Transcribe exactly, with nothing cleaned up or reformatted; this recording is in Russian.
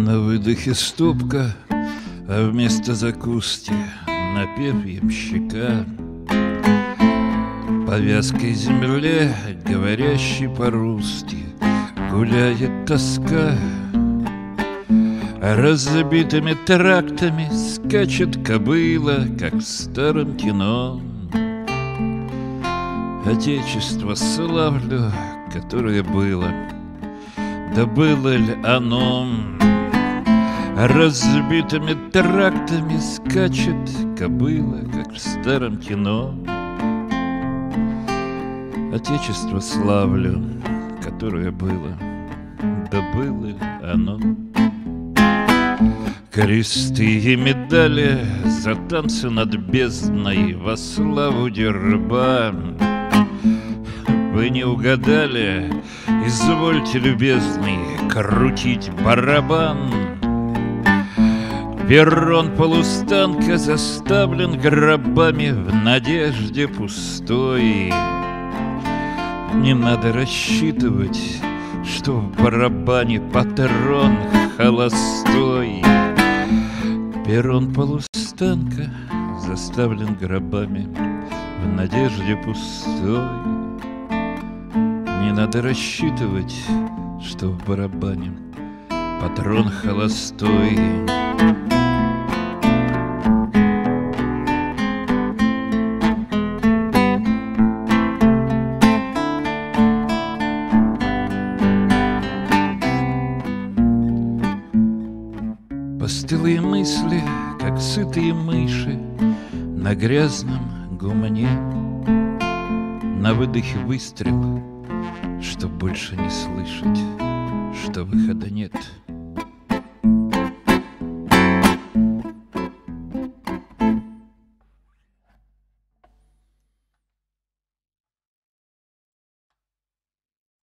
На выдохе стопка, а вместо закуски напев ямщика. По вязкой земле, говорящей по-русски, гуляет тоска. Разбитыми трактами скачет кобыла, как в старом кино. Отечество славлю, которое было, да было ли оно? Разбитыми трактами скачет кобыла, как в старом кино. Отечество славлю, которое было, да было ли оно? Кресты и медали за танцы над бездной во славу герба. Вы не угадали, извольте, любезный, крутить барабан. Перрон полустанка заставлен гробами в надежде пустой. Не надо рассчитывать, что в барабане патрон холостой. Перрон полустанка заставлен гробами в надежде пустой. Не надо рассчитывать, что в барабане патрон холостой. Постылые мысли, как сытые мыши на грязном гумне. На выдохе выстрел, чтоб больше не слышать, что выхода нет.